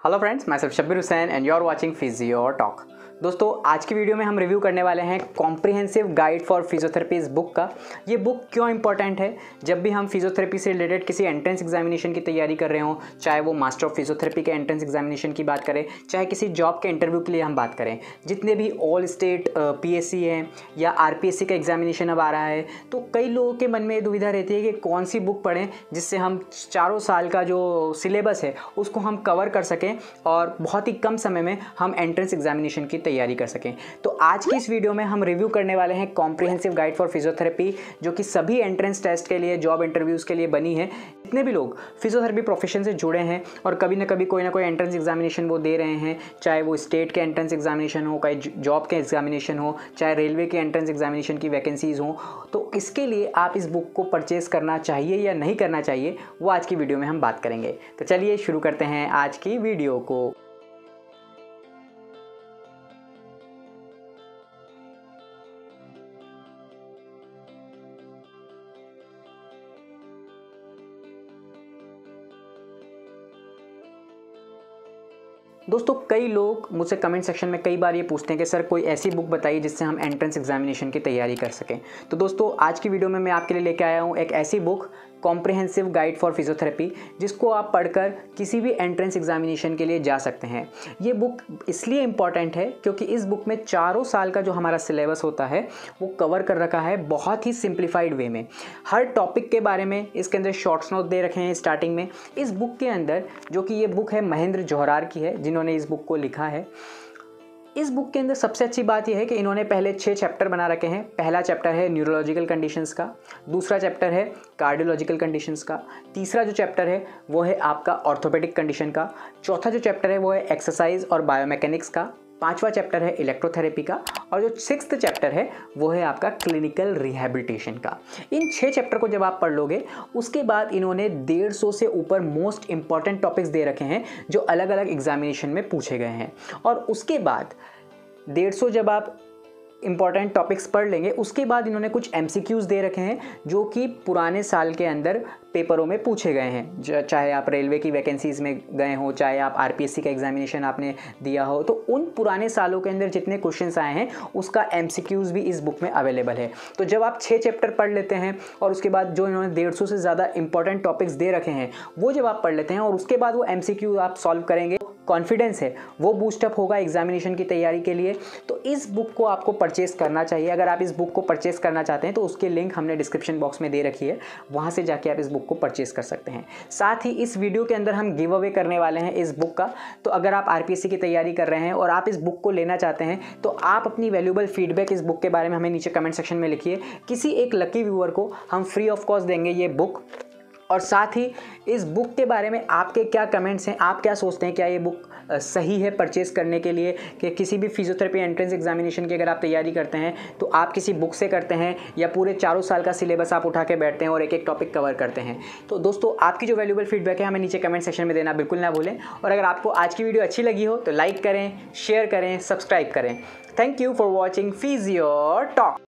Hello friends, मैं सिर्फ Shabbir Hussain and you are watching physio talk. दोस्तों, आज की वीडियो में हम रिव्यू करने वाले हैं कॉम्प्रिहेंसिव गाइड फॉर फिजियोथेरेपी इस बुक का। ये बुक क्यों इंपॉर्टेंट है? जब भी हम फिजियोथेरेपी से रिलेटेड किसी एंट्रेंस एग्जामिनेशन की तैयारी कर रहे हों, चाहे वो मास्टर ऑफ फिजियोथेरेपी के एंट्रेंस एग्जामिनेशन की बात करें, चाहे किसी जॉब के इंटरव्यू के लिए हम बात करें, जितने भी ऑल स्टेट PSC हैं या RPSC का एग्जामिनेशन अब आ रहा है, तो कई लोगों के मन में ये दुविधा रहती है कि कौन सी बुक पढ़ें जिससे हम चारों साल का जो सिलेबस है उसको हम कवर कर सकें और बहुत ही कम समय में हम एंट्रेंस एग्जामिनेशन की तैयारी कर सकें। तो आज की इस वीडियो में हम रिव्यू करने वाले हैं कॉम्प्रिहेंसिव गाइड फॉर फिजियोथेरेपी, जो कि सभी एंट्रेंस टेस्ट के लिए, जॉब इंटरव्यूज़ के लिए बनी है। जितने भी लोग फिजियोथेरेपी प्रोफेशन से जुड़े हैं और कभी ना कभी कोई ना कोई एंट्रेंस एग्जामिनेशन वो दे रहे हैं, चाहे वो स्टेट के एंट्रेंस एग्जामिनेशन हो, चाहे जॉब के एग्जामिनेशन हो, चाहे रेलवे के एंट्रेंस एग्जामिनेशन की वैकेंसीज़ हो, तो इसके लिए आप इस बुक को परचेज़ करना चाहिए या नहीं करना चाहिए, वो आज की वीडियो में हम बात करेंगे। तो चलिए शुरू करते हैं आज की वीडियो को। दोस्तों, कई लोग मुझसे कमेंट सेक्शन में कई बार ये पूछते हैं कि सर कोई ऐसी बुक बताइए जिससे हम एंट्रेंस एग्जामिनेशन की तैयारी कर सकें। तो दोस्तों, आज की वीडियो में मैं आपके लिए लेके आया हूँ एक ऐसी book, comprehensive guide for physiotherapy, जिसको आप पढ़कर किसी भी एंट्रेंस एग्जामिनेशन के लिए जा सकते हैं। ये बुक इसलिए इम्पॉर्टेंट है क्योंकि इस बुक में चारों साल का जो हमारा सिलेबस होता है वो कवर कर रखा है बहुत ही सिंप्लीफाइड वे में। हर टॉपिक के बारे में इसके अंदर शॉर्ट्स नोट दे रखे हैं स्टार्टिंग में। इस बुक के अंदर, जो कि ये बुक है महेंद्र जौहरार की है, जिन्होंने इस बुक को लिखा है। इस बुक के अंदर सबसे अच्छी बात यह है कि इन्होंने पहले 6 चैप्टर बना रखे हैं। पहला चैप्टर है न्यूरोलॉजिकल कंडीशंस का, दूसरा चैप्टर है कार्डियोलॉजिकल कंडीशंस का, तीसरा जो चैप्टर है वो है आपका ऑर्थोपेडिक कंडीशन का, चौथा जो चैप्टर है वो है एक्सरसाइज और बायोमैकेनिक्स का, पांचवा चैप्टर है इलेक्ट्रोथेरेपी का, और जो 6th चैप्टर है वो है आपका क्लिनिकल रिहैबिलिटेशन का। इन 6 चैप्टर को जब आप पढ़ लोगे, उसके बाद इन्होंने 150 से ऊपर मोस्ट इंपॉर्टेंट टॉपिक्स दे रखे हैं जो अलग अलग एग्जामिनेशन में पूछे गए हैं। और उसके बाद 150 जब आप इंपॉर्टेंट टॉपिक्स पढ़ लेंगे, उसके बाद इन्होंने कुछ MCQs दे रखे हैं जो कि पुराने साल के अंदर पेपरों में पूछे गए हैं। चाहे आप रेलवे की वैकेंसीज़ में गए हो, चाहे आप RPSC का एग्जामिनेशन आपने दिया हो, तो उन पुराने सालों के अंदर जितने क्वेश्चंस आए हैं उसका MCQs भी इस बुक में अवेलेबल है। तो जब आप 6 चैप्टर पढ़ लेते हैं और उसके बाद जो इन्होंने 150 से ज़्यादा इंपॉर्टेंट टॉपिक्स दे रखे हैं वो जब आप पढ़ लेते हैं और उसके बाद वो MCQ आप सॉल्व करेंगे, कॉन्फिडेंस है वो बूस्टअप होगा एग्जामिनेशन की तैयारी के लिए। तो इस बुक को आपको परचेस करना चाहिए। अगर आप इस बुक को परचेस करना चाहते हैं तो उसकी लिंक हमने डिस्क्रिप्शन बॉक्स में दे रखी है, वहाँ से जाके आप इस बुक को परचेस कर सकते हैं। साथ ही इस वीडियो के अंदर हम गिव अवे करने वाले हैं इस बुक का। तो अगर आप RPSC की तैयारी कर रहे हैं और आप इस बुक को लेना चाहते हैं तो आप अपनी वैल्यूएबल फीडबैक इस बुक के बारे में हमें नीचे कमेंट सेक्शन में लिखिए। किसी एक लकी व्यूअर को हम फ्री ऑफ कॉस्ट देंगे ये बुक। और साथ ही इस बुक के बारे में आपके क्या कमेंट्स हैं, आप क्या सोचते हैं, क्या ये बुक सही है परचेस करने के लिए? कि किसी भी फिजियोथेरेपी एंट्रेंस एग्जामिनेशन की अगर आप तैयारी करते हैं तो आप किसी बुक से करते हैं या पूरे चारों साल का सिलेबस आप उठा के बैठते हैं और एक एक टॉपिक कवर करते हैं? तो दोस्तों, आपकी जो वैल्यूएबल फीडबैक है हमें नीचे कमेंट सेक्शन में देना बिल्कुल ना भूलें। और अगर आपको आज की वीडियो अच्छी लगी हो तो लाइक करें, शेयर करें, सब्सक्राइब करें। Thank you for watching physio talk.